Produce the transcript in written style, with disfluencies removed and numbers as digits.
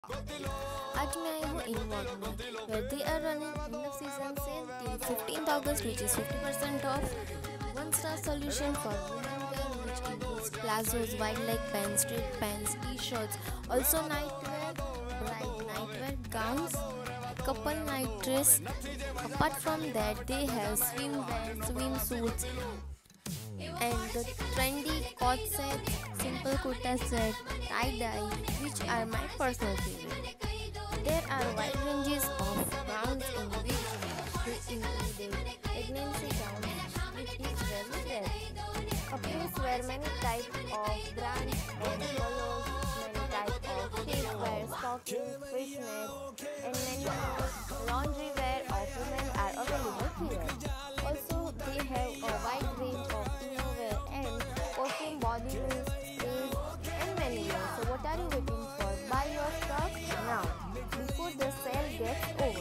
आज मैं आई हूँ इनवॉक में where they are running end of season sale till 15th August, which is 50% off. One star solution for women wear, which includes plazos, wide leg pants, straight pants, t-shirts, also nightwear, bright nightwear gowns, couple night dress. Apart from that, they have swimwear, swimsuits, and the trendy cord sets, simple kurta set, tie-dye, which are my personal favorite. There are wide ranges of gowns in which they included pregnancy gowns, which is very rare. Couples wear many types of brands and colors, many types of shapewear, stockings, fishnets, and many more. Laundry wear of women are available here. Also, they have a wide range of innerwear and perfume, body mist, sprays, and many more. So, what are you waiting for? Buy your stuff now before the sale gets over.